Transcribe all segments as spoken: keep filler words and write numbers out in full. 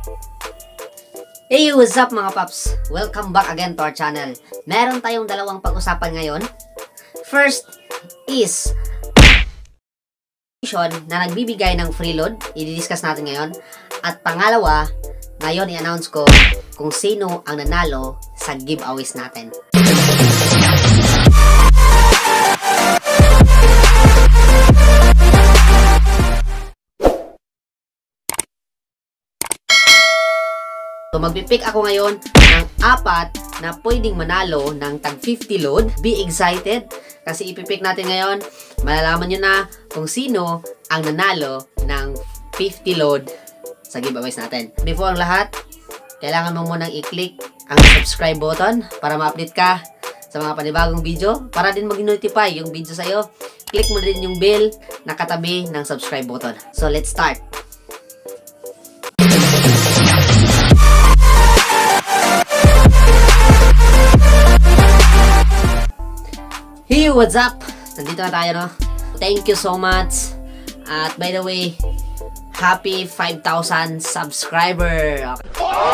Hey, what's up mga paps? Welcome back again to our channel. Meron tayong dalawang pag-usapan ngayon. First is na nagbibigay ng free load. I-discuss natin ngayon. At pangalawa, ngayon i-announce ko kung sino ang nanalo sa giveaways natin. So, magpipick ako ngayon ng apat na pwedeng manalo ng tag fifty load. Be excited kasi ipipick natin ngayon. Malalaman nyo na kung sino ang nanalo ng fifty load sa giveaways natin. Before ang lahat, kailangan mo munang i-click ang subscribe button para ma-update ka sa mga panibagong video. Para din mag-notify yung video sa'yo, click mo din yung bell na katabi ng subscribe button. So, let's start. Hey, what's up? Nandito na tayo, no? Thank you so much. At by the way, happy five thousand subscriber. Okay.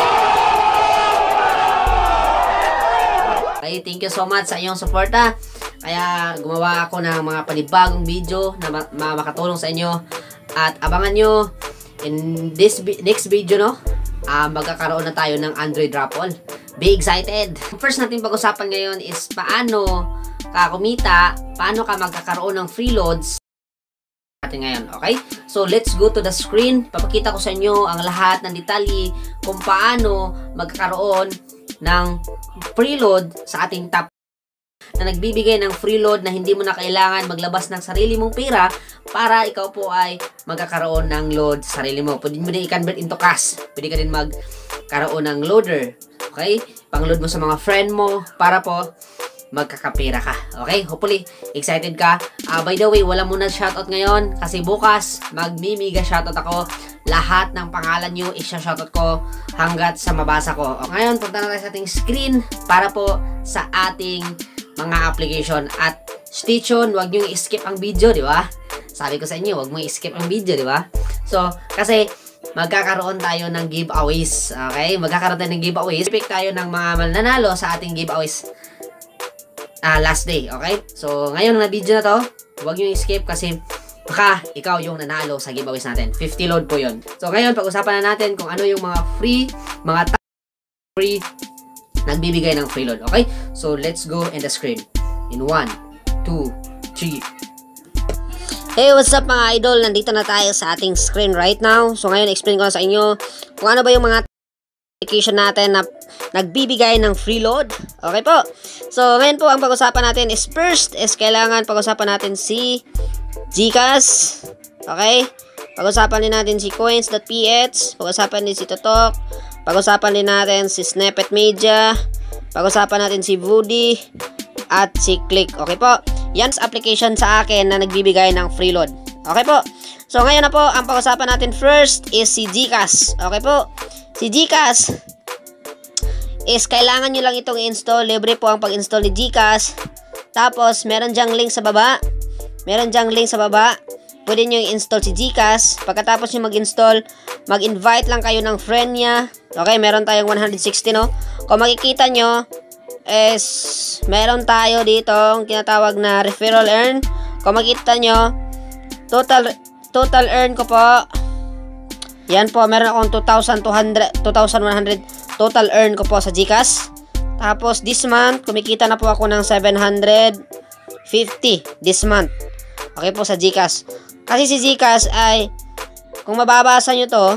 Okay, thank you so much sa iyong suporta. Kaya gumawa ako ng mga panibagong video na ma ma makatulong sa inyo. At abangan nyo in this next video, no? Uh, magkakaroon na tayo ng Android raffle. Be excited! First natin pag-usapan ngayon is paano ka kumita, paano ka magkakaroon ng free loads natin ngayon, okay? So, let's go to the screen. Papakita ko sa inyo ang lahat ng detalye kung paano magkakaroon ng free load sa ating top na nagbibigay ng free load na hindi mo na kailangan maglabas ng sarili mong pera para ikaw po ay magkakaroon ng load sa sarili mo. Pwede mo din i-convert into cash. Pwede ka din magkaroon ng loader. Okay? Pang-load mo sa mga friend mo para po magkakapera ka. Okay? Hopefully, excited ka. Uh, by the way, wala muna shoutout ngayon kasi bukas, magmimiga shoutout ako. Lahat ng pangalan nyo, isya-shoutout ko hanggat sa mabasa ko. O, ngayon, punta na tayo sa ating screen para po sa ating mga application. At stay tuned, huwag nyo i-skip ang video, di ba? Sabi ko sa inyo, huwag mo i-skip ang video, di ba? So, kasi magkakaroon tayo ng giveaways. Okay? Magkakaroon tayo ng giveaways. Pick tayo ng mga mananalo sa ating giveaways uh, last day. Okay? So, ngayon na video na to, huwag nyo i-skip kasi baka ikaw yung nanalo sa giveaways natin. fifty load po yun. So, ngayon, pag-usapan na natin kung ano yung mga free, mga free nagbibigay ng free load. Okay? So, let's go in the screen. In one, two, three. Hey, what's up mga idol? Nandito na tayo sa ating screen right now. So, ngayon, explain ko na sa inyo kung ano ba yung mga application natin na nagbibigay ng free load. Okay po. So, ngayon po, ang pag-usapan natin is first is kailangan pag-usapan natin si Gcash. Okay? Pag-usapan din natin si coins.ph. Pag-usapan din si Totok. Pag-usapan din natin si Snippet Media. Pag-usapan natin si Voodie. At si Click. Okay po. Yan sa application sa akin na nagbibigay ng free load. Okay po. So, ngayon na po, ang pag-usapan natin first is si Gcash. Okay po. Si Gcash is kailangan nyo lang itong i-install. Libre po ang pag-install ni Gcash. Tapos, meron dyang link sa baba. Meron dyang link sa baba. Pwede nyo i-install si Gcash. Pagkatapos nyo mag-install, mag-invite lang kayo ng friend niya. Okay, meron tayong one hundred sixty, no? Kung makikita nyo, is meron tayo dito ang tinatawag na referral earn. Kung makikita nyo, total, total earn ko po. Yan po, meron akong two thousand two hundred, two thousand one hundred total earn ko po sa Gcash. Tapos, this month, kumikita na po ako ng seven hundred fifty this month. Okay po sa Gcash. Kasi si Gcash ay, kung mababasa nyo to,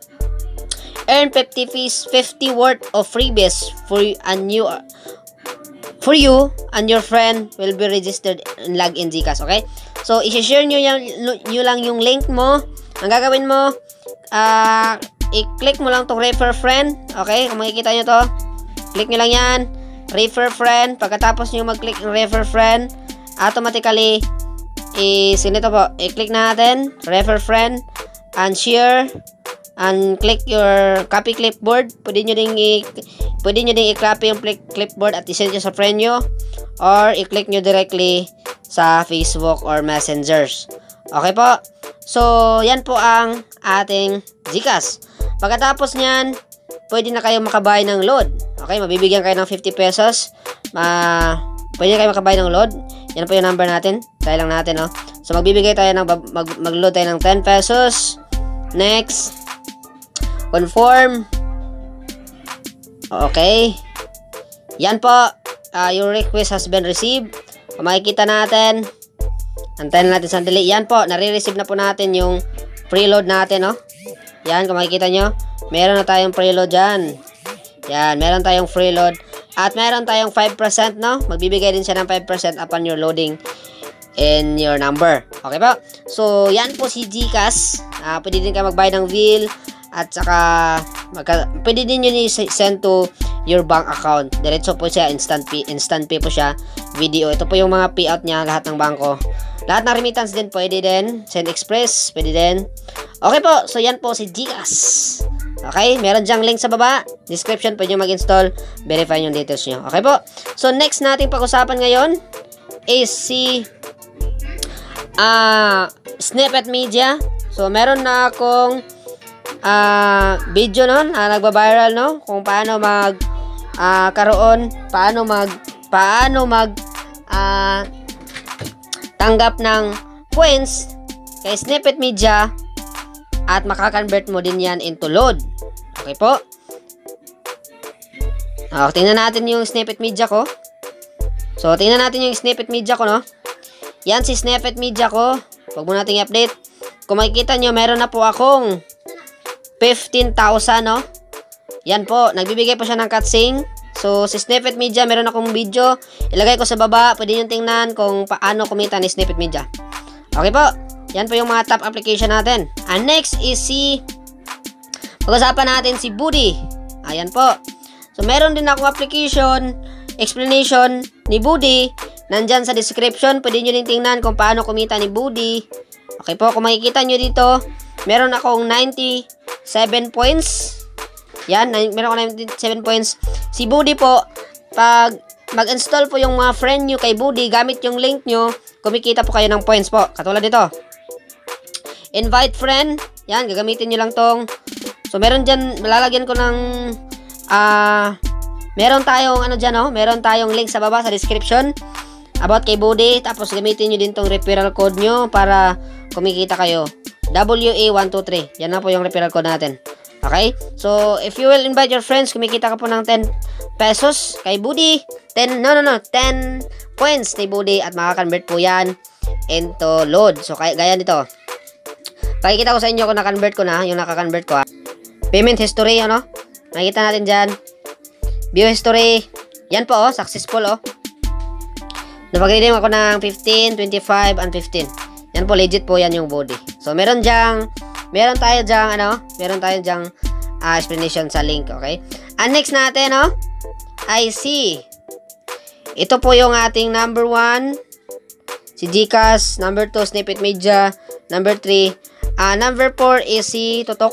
earn fifty fees, fifty worth of freebies for and you, for you and your friend will be registered and log in Gcash. Okay? So, i-share nyo, yan, nyo lang yung link mo. Ang gagawin mo, uh, i-click mo lang tong refer friend. Okay? Kung makikita nyo to, click nyo lang yan. Refer friend. Pagkatapos nyo mag-click ng refer friend, automatically, is, ganito po, i-click natin, refer friend, and share, and click your copy clipboard. Pwede nyo ding i- pwede nyo ding i-copy yung clipboard at i-send nyo sa friend nyo, or i-click nyo directly sa Facebook or Messengers. Okay po? So, yan po ang ating Gcash. Pagkatapos niyan, pwede na kayo makabay ng load. Okay, mabibigyan kayo ng fifty pesos. Ma pwede na kayo makabay ng load. Yan po yung number natin. Try lang natin, no? So, magbibigay tayo ng, mag, mag-load tayo ng ten pesos. Next. Confirm. Okay. Yan po. Uh, your request has been received. Kung makikita natin, antayin natin sandali. Yan po, nare-receive na po natin yung preload natin, no? Yan, kung makikita nyo, meron na tayong preload dyan. Yan, meron tayong preload. At meron tayong five percent, no? Magbibigay din siya ng five percent upon your loading in your number. Okay po? So, yan po si GCash. Uh, pwede din kayo magbayad ng bill. At saka, magka, pwede din yun i-send to your bank account. Diretso po siya, instant pay, instant pay po siya. Video, ito po yung mga payout niya, lahat ng bangko. Lahat ng remittance din, pwede din. Send Express, pwede din. Okay po, so yan po si GCash. Okay, meron dyang link sa baba. Description, pwede nyo mag-install. Verify yung details nyo. Okay po. So, next nating pag-usapan ngayon is si uh, Snippet Media. So, meron na akong uh, video nun, uh, nagba-viral, no? Kung paano mag uh, karoon, paano mag paano mag uh, tanggap ng points kay Snippet Media at makakonvert mo din yan into load. Okay po? Okay, tingnan natin yung Snippet Media ko. So, tingnan natin yung Snippet Media ko, no? Yan si Snippet Media ko. Huwag mo nating i-update. Kung makikita nyo, meron na po akong fifteen thousand, no? Yan po, nagbibigay po siya ng cutscene. So, si Snippet Media, meron akong video. Ilagay ko sa baba. Pwede nyo tingnan kung paano kumita ni Snippet Media. Okay po. Yan po yung mga top application natin. And next is si... Pag-usapan natin si Boody. Ayan po. So, meron din akong application, explanation ni Boody. Nandyan sa description. Pwede nyo din tingnan kung paano kumita ni Boody. Okay po. Kung makikita nyo dito, meron akong ninety-seven points. Yan, meron akong ninety-seven points. Si Boody po, pag mag-install po yung mga friend nyo kay Boody, gamit yung link nyo, kumikita po kayo ng points po. Katulad dito. Invite friend. Yan, gagamitin nyo lang tong. So, meron dyan, lalagyan ko ng, ah, uh, meron tayong, ano dyan, oh, meron tayong link sa baba, sa description, about kay Boody. Tapos, gamitin nyo din tong referral code nyo para kumikita kayo. W A one two three. Yan na po yung referral code natin. Okay? So, if you will invite your friends, kumikita ka po ng ten pesos kay Boody. ten, no, no, no, ten points kay Boody at makakonvert po yan into load. So, kaya, gaya nito. Pakikita ko sa inyo kung na-convert ko na, yung naka-convert ko, ha. Payment history, ano? Nakikita natin dyan. View history. Yan po, oh, successful, oh. Napag-redeem ako ng fifteen, twenty-five, and fifteen. Yan po, legit po yan yung Boody. So, meron dyang, meron tayo dyang, ano, meron tayo dyang uh, explanation sa link, okay? And next natin, no, I see. Ito po yung ating number one, si GCash. Number two, Snippet Media. Number three, uh, number four is si Totok.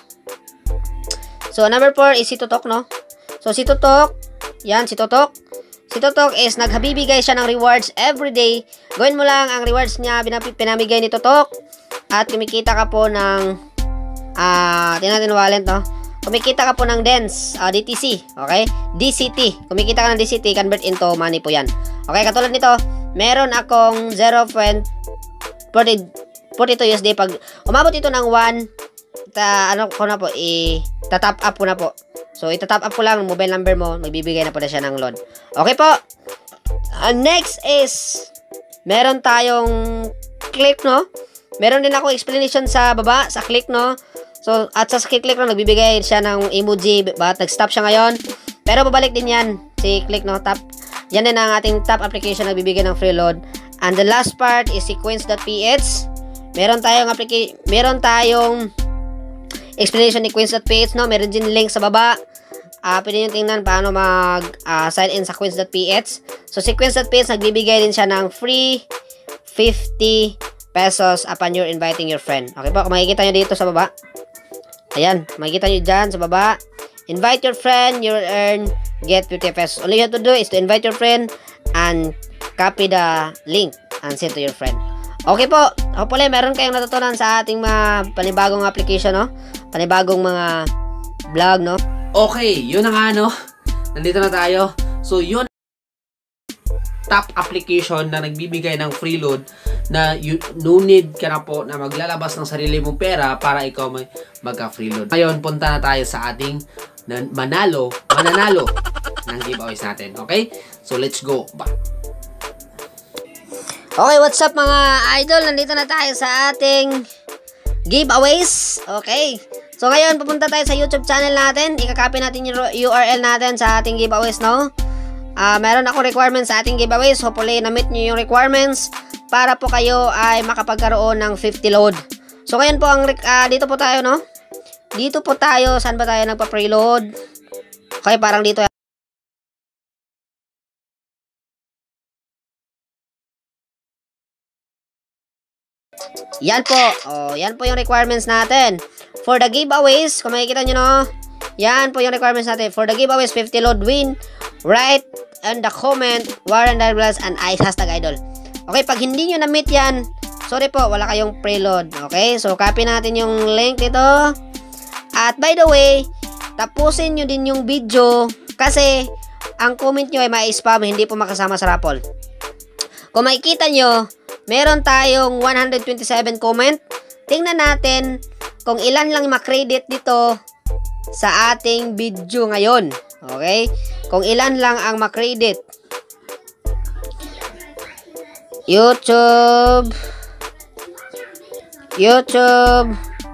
So, number four is si Totok, no? So, si Totok, yan, si Totok. Si Totok is naghabibigay siya ng rewards every day. Gawin mo lang ang rewards niya, pinamigay ni Totok. At kumikita ka po ng, ah, uh, tingnan natin wallet, no? Kumikita ka po ng dens, uh, D T C, okay? D C T. Kumikita ka ng D C T, convert into money po yan. Okay, katulad nito, meron akong zero point four two U S D. Pag umabot ito ng one, ta, ano ko na po, i-tap up ko na po. So, ita-tap up ko lang ang mobile number mo, magbibigay na po na siya ng load. Okay po. Uh, next is, meron tayong click, no? Meron din ako explanation sa baba, sa click, no? So, at sa click lang, nagbibigay siya ng emoji, bakit nag-stop siya ngayon. Pero babalik din yan, si click, no? Tap. Yan din ang ating top application, nagbibigay ng free load. And the last part is sequence.ph. Meron tayong application, meron tayong explanation ni Queens.ph, no? Meron din link sa baba. Uh, pwede nyo tingnan paano mag uh, sign in sa Queens.ph. So, si Queens.ph, nagbibigay din siya ng free fifty pesos upon you're inviting your friend. Okay po, kung makikita nyo dito sa baba. Ayan, makikita nyo dyan sa baba. Invite your friend, you'll earn, get fifty pesos. All you have to do is to invite your friend and copy the link and send to your friend. Okay po, hopefully meron kayong natutunan sa ating mga panibagong application, no? Panibagong mga vlog, no? Okay, yun na nga, no? Nandito na tayo. So, yun top application na nagbibigay ng free load na you, no need ka na po na maglalabas ng sarili mong pera para ikaw may magka-free load. Ngayon, punta na tayo sa ating manalo, mananalo ng giveaways natin. Okay? So, let's go. Okay, what's up mga idol? Nandito na tayo sa ating giveaways. Okay. So, ngayon, pupunta tayo sa YouTube channel natin. Ika-copy natin yung U R L natin sa ating giveaways, no? Uh, meron ako requirements sa ating giveaways. Hopefully, na-meet nyo yung requirements para po kayo ay makapagkaroon ng fifty load. So, ngayon po, ang, uh, dito po tayo, no? Dito po tayo. Saan ba tayo nagpa-preload? Okay, parang dito. Yan po. Oh, yan po yung requirements natin. For the giveaways, kung makikita nyo, no? Yan po yung requirements natin. For the giveaways, fifty load win. Write and the comment Warren Darbles and I hashtag idol. Okay, pag hindi nyo na-meet yan, sorry po, wala kayong preload. Okay, so copy natin yung link dito. At by the way, tapusin nyo din yung video kasi ang comment nyo ay ma-spam, hindi po makasama sa raffle. Kung makikita nyo, meron tayong one hundred twenty-seven comment. Tingnan natin kung ilan lang makredit dito sa ating video ngayon. Okay? Kung ilan lang ang makredit. YouTube. YouTube.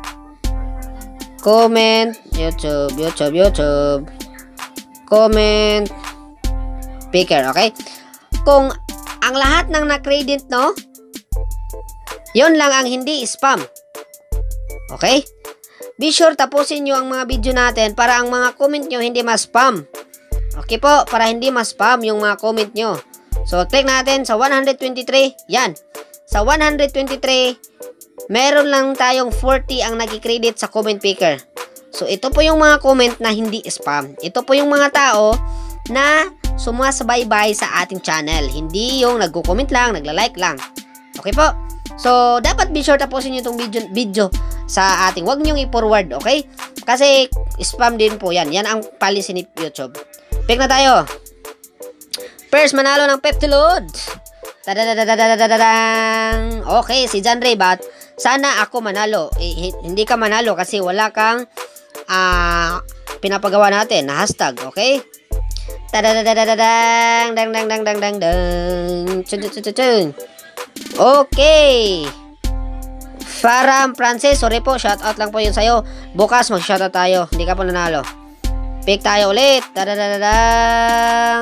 Comment. YouTube. YouTube. YouTube. Comment. Picker. Okay? Kung ang lahat ng nakredit, no? Yun lang ang hindi spam. Okay? Be sure tapusin nyo ang mga video natin para ang mga comment nyo hindi ma-spam. Okay po, para hindi ma-spam yung mga comment nyo. So, click natin sa one hundred twenty-three. Yan. Sa one hundred twenty-three, meron lang tayong forty ang nag-credit sa comment picker. So, ito po yung mga comment na hindi spam. Ito po yung mga tao na sumasabay-bay sa ating channel. Hindi yung nagko-comment lang, nagla-like lang. Okay po? So, dapat be sure tapusin nyo itong video, video sa ating. Huwag nyong i-forward, okay? Kasi spam din po yan. Yan ang policy ni YouTube. Pick na tayo. First, manalo ng fifty load. Tadadadadadadadadang. Okay, si John Ray, but sana ako manalo. Eh, hindi ka manalo kasi wala kang uh, pinapagawa natin na hashtag, okay? Tadadadadadadang. Dang, dang, dang, dang, dang, dang. Chun, chun, chun, chun. Okay. Faram Francis, sorry po, shoutout lang po yun sa'yo. Bukas mag-shoutout tayo, hindi ka po nanalo. Pick tayo ulit. Tadadadadang.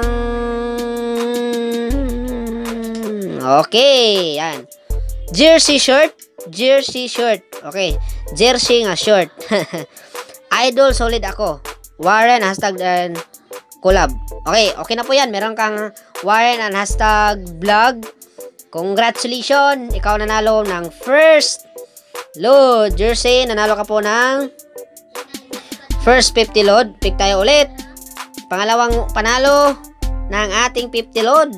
Okay, yan. Jersey shirt. Jersey shirt. Okay, jersey nga shirt. Idol, solid ako. Warren, hashtag and collab. Okay, okay na po yan. Meron kang Warren and hashtag vlog. Congratulations! Ikaw nanalo ng first load jersey. Nanalo ka po ng first fifty load. Pick tayo ulit. Pangalawang panalo ng ating fifty load.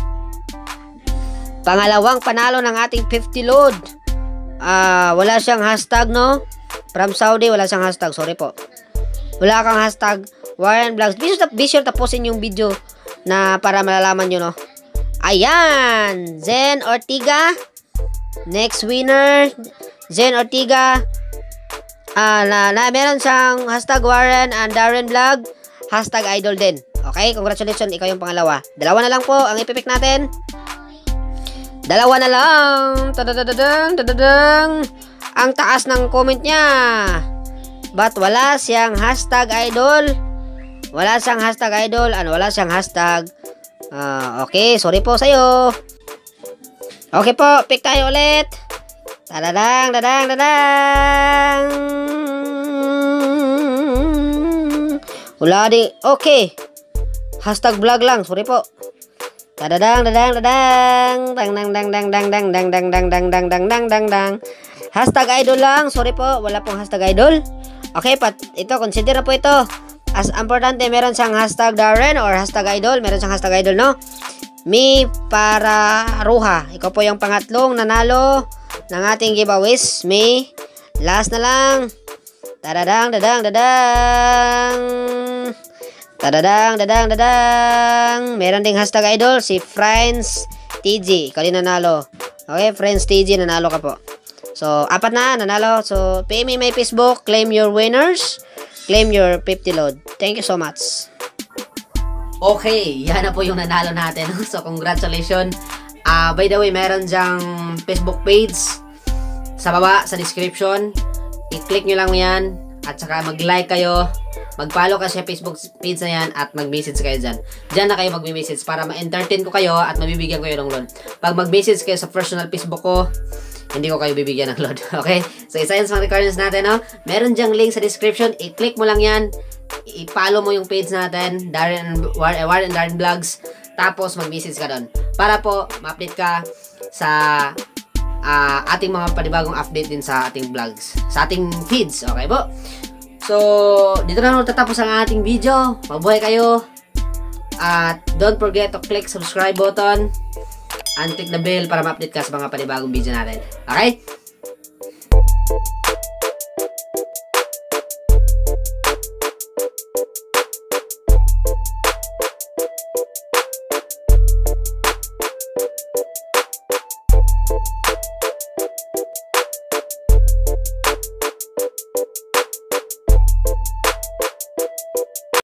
Pangalawang panalo ng ating fifty load. Ah, uh, wala siyang hashtag, no? From Saudi, wala siyang hashtag. Sorry po. Wala kang hashtag Warren Vlogs. Be sure, be sure tapusin yung video na para malalaman nyo, no? Ayan, Zen Ortiga. Next winner, Zen Ortiga. Ah, na, na meron siyang hashtag Warren and Darren Vlog, hashtag idol din. Okay, congratulations, ikaw yung pangalawa. Dalawa na lang po ang ipipick natin. Dalawa na lang. Tadadadadang, tadadadang. Ang taas ng comment niya. But wala siyang hashtag idol. Wala siyang hashtag idol. Ano, wala siyang hashtag. Uh, okay, sorry po sa'yo. Okay po, pick tayo ulit. Tadadang, dadang, dadang. Wala di. Okay. Hashtag vlog lang, sorry po. Tadadang, dadang, dadang. Dang, dang, dang, dang, dang, dang, dang, dang, dang, dang, dang, dang, dang, dang, dang. Hashtag idol lang, sorry po. Wala pong hashtag idol. Okay, pat, ito, consider na po ito. As importante, meron siyang hashtag Darren or hashtag idol. Meron siyang hashtag idol, no? Mi para Ruha. Ikaw po yung pangatlong nanalo ng ating giveaways. Mi. Last na lang. Tadadang, dadang, dadang. Tadadang, dadang, dadang. Meron ding hashtag idol. Si Friends T G. Ikaw din nanalo. Okay, Friends T G. Nanalo ka po. So, apat na nanalo. So, P M me my Facebook. Claim your winners. Claim your fifty load. Thank you so much. Okay, yan na po yung nanalo natin. So, congratulations. Uh, by the way, meron dyang Facebook page sa baba, sa description. I-click nyo lang yan. At saka mag-like kayo. Mag-follow ka sa Facebook page na yan. At mag-message kayo dyan. Dyan na kayo mag-message para ma-entertain ko kayo at mabibigyan ko kayo ng load. Pag mag-message kayo sa personal Facebook ko, hindi ko kayo bibigyan ng load. Okay? So, isa yan sa mga requirements natin. No? Meron dyang link sa description. I-click mo lang yan. I-follow mo yung page natin, Darren Warren and Darren Vlogs. Tapos mag-message ka doon para po ma-update ka sa uh, ating mga panibagong update din sa ating vlogs, sa ating feeds. Okay po? So, dito na natatapos ang ating video. Mabuhay kayo. At don't forget to click subscribe button and click the bell para ma-update ka sa mga panibagong video natin. Okay?